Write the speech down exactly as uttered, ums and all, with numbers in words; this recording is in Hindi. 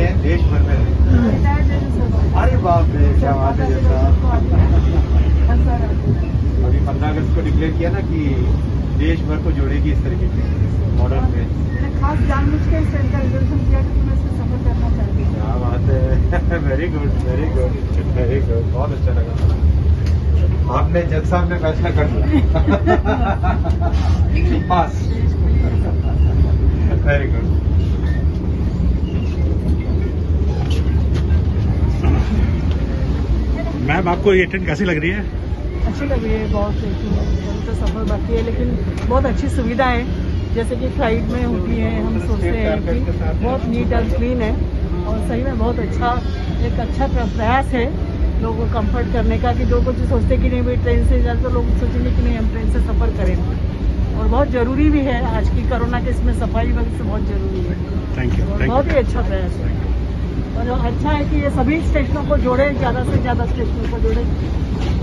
हैं देश भर में। अरे बाप रे, क्या बात है जैसा। अभी पंद्रह अगस्त को डिक्लेयर किया ना कि देश भर को जोड़ेगी इस तरीके से मॉडल में। खास जानबूझ के रिजर्वेशन किया कि मैं इससे सफर करना चाहती हूँ। क्या बात है, very good very good very good, बहुत अच्छा लगा। आपने जज साहब ने फैसला कर दिया। पास, वेरी गुड। मैम आपको ये ट्रेन कैसी लग रही है? अच्छी लग रही है, बहुत तो सफर बाकी है लेकिन बहुत अच्छी सुविधा है। जैसे कि फ्लाइट में होती है, हम सोचते हैं कि बहुत नीट एंड क्लीन है और सही में बहुत अच्छा एक अच्छा प्रयास है लोगों को कंफर्ट करने का, कि जो कुछ सोचते कि नहीं भाई ट्रेन से जाए तो लोग सोचेंगे कि नहीं हम ट्रेन से सफ़र करें। और बहुत ज़रूरी भी है आज की कोरोना के इसमें, सफाई वगैरह से बहुत ज़रूरी है। Thank you. बहुत ही अच्छा प्रयास है और अच्छा है कि ये सभी स्टेशनों को जोड़े, ज़्यादा से ज़्यादा स्टेशनों को जोड़े।